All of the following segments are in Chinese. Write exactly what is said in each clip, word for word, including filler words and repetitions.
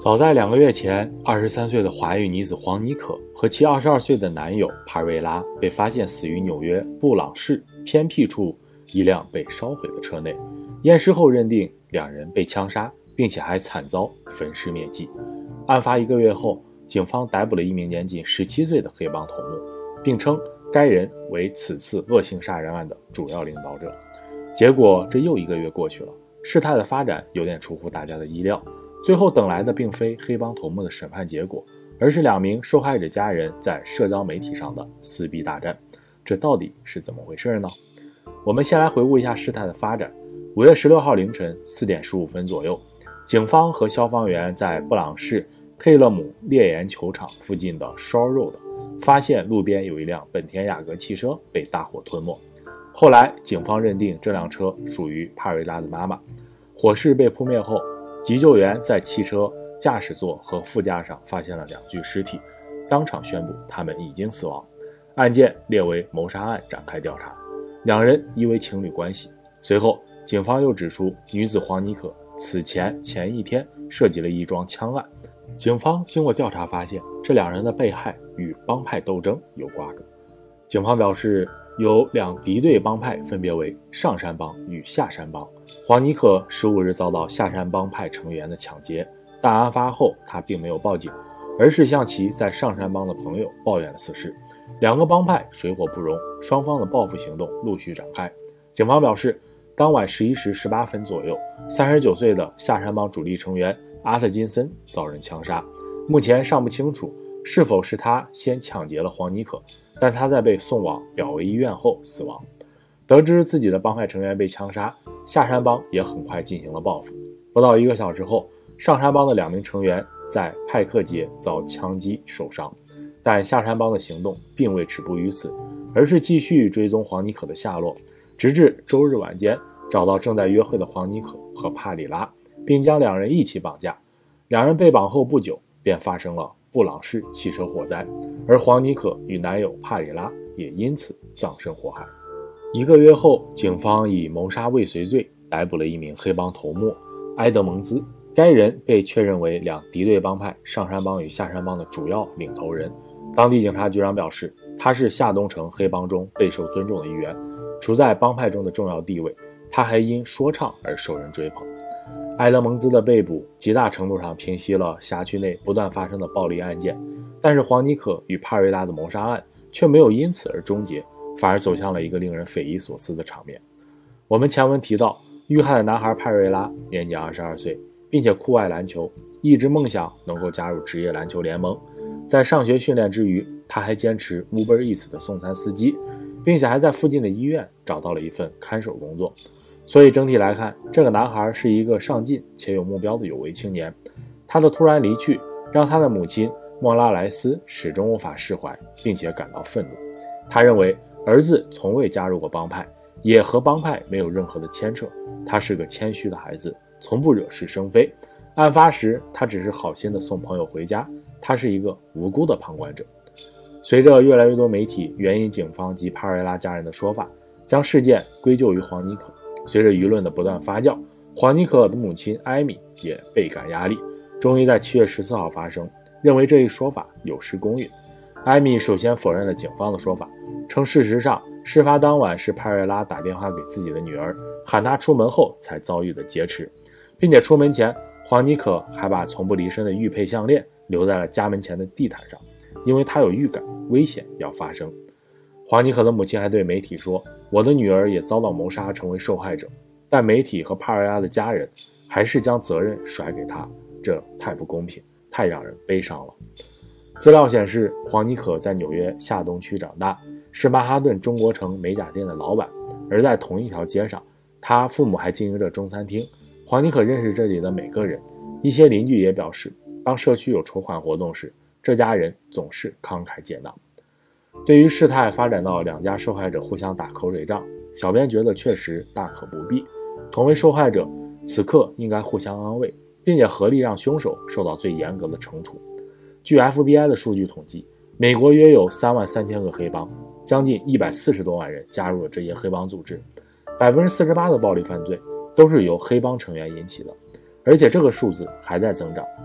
早在两个月前，二十三岁的华裔女子黄妮可和其二十二岁的男友帕瑞拉被发现死于纽约布朗市偏僻处一辆被烧毁的车内。验尸后认定两人被枪杀，并且还惨遭焚尸灭迹。案发一个月后，警方逮捕了一名年仅十七岁的黑帮头目，并称该人为此次恶性杀人案的主要领导者。结果这又一个月过去了，事态的发展有点出乎大家的意料。最后等来的并非黑帮头目的审判结果，而是两名受害者家人在社交媒体上的撕逼大战。这到底是怎么回事呢？我们先来回顾一下事态的发展。五月十六号凌晨四点十五分左右，警方和消防员在布朗市佩勒姆猎岩球场附近的 Shore Road 发现路边有一辆本田雅阁汽车被大火吞没。后来警方认定这辆车属于帕瑞拉的妈妈。火势被扑灭后，急救员在汽车驾驶座和副驾上发现了两具尸体，当场宣布他们已经死亡。案件列为谋杀案展开调查，两人疑为情侣关系。随后警方又指出，女子黄妮可此前前一天涉及了一桩枪案。警方经过调查发现，这两人的被害与帮派斗争有瓜葛。警方表示，有两敌对帮派，分别为上山帮与下山帮。黄妮可十五日遭到下山帮派成员的抢劫，但案发后他并没有报警，而是向其在上山帮的朋友抱怨了此事。两个帮派水火不容，双方的报复行动陆续展开。警方表示，当晚十一时十八分左右，三十九岁的下山帮主力成员阿瑟金森遭人枪杀。目前尚不清楚是否是他先抢劫了黄妮可，但他在被送往表维医院后死亡。得知自己的帮派成员被枪杀，下山帮也很快进行了报复。不到一个小时后，上山帮的两名成员在派克街遭枪击受伤，但下山帮的行动并未止步于此，而是继续追踪黄妮可的下落，直至周日晚间找到正在约会的黄妮可和帕里拉，并将两人一起绑架。两人被绑后不久便发生了布朗市汽车火灾，而黄妮可与男友帕里拉也因此葬身火海。一个月后，警方以谋杀未遂罪逮捕了一名黑帮头目埃德蒙兹，该人被确认为两敌对帮派上山帮与下山帮的主要领头人。当地警察局长表示，他是下东城黑帮中备受尊重的一员，处在帮派中的重要地位，他还因说唱而受人追捧。埃德蒙兹的被捕极大程度上平息了辖区内不断发生的暴力案件，但是黄妮可与帕瑞拉的谋杀案却没有因此而终结，反而走向了一个令人匪夷所思的场面。我们前文提到，遇害的男孩帕瑞拉年仅二十二岁，并且酷爱篮球，一直梦想能够加入职业篮球联盟。在上学训练之余，他还坚持 Uber Eats 的送餐司机，并且还在附近的医院找到了一份看守工作。所以整体来看，这个男孩是一个上进且有目标的有为青年。他的突然离去让他的母亲莫拉莱斯始终无法释怀，并且感到愤怒。他认为儿子从未加入过帮派，也和帮派没有任何的牵扯。他是个谦虚的孩子，从不惹是生非。案发时他只是好心的送朋友回家，他是一个无辜的旁观者。随着越来越多媒体援引警方及帕瑞拉家人的说法，将事件归咎于黄妮可。随着舆论的不断发酵，黄妮可的母亲艾米也倍感压力，终于在七月十四号发声，认为这一说法有失公允。艾米首先否认了警方的说法，称事实上事发当晚是帕瑞拉打电话给自己的女儿，喊她出门后才遭遇的劫持，并且出门前黄妮可还把从不离身的玉佩项链留在了家门前的地毯上，因为她有预感危险要发生。黄妮可的母亲还对媒体说，我的女儿也遭到谋杀成为受害者，但媒体和帕瑞拉的家人还是将责任甩给她，这太不公平，太让人悲伤了。资料显示，黄妮可在纽约下东区长大，是曼哈顿中国城美甲店的老板，而在同一条街上，她父母还经营着中餐厅。黄妮可认识这里的每个人，一些邻居也表示，当社区有筹款活动时，这家人总是慷慨解囊。对于事态发展到两家受害者互相打口水仗，小编觉得确实大可不必。同为受害者，此刻应该互相安慰，并且合力让凶手受到最严格的惩处。据 F B I 的数据统计，美国约有三万三千个黑帮，将近一百四十多万人加入了这些黑帮组织， 百分之四十八 的暴力犯罪都是由黑帮成员引起的，而且这个数字还在增长。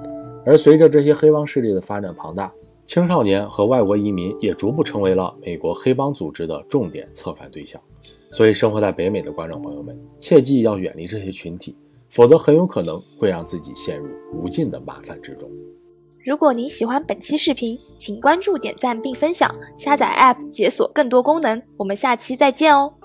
而随着这些黑帮势力的发展庞大，青少年和外国移民也逐步成为了美国黑帮组织的重点策反对象。所以生活在北美的观众朋友们，切记要远离这些群体，否则很有可能会让自己陷入无尽的麻烦之中。 如果您喜欢本期视频，请关注、点赞并分享，下载 App 解锁更多功能。我们下期再见哦。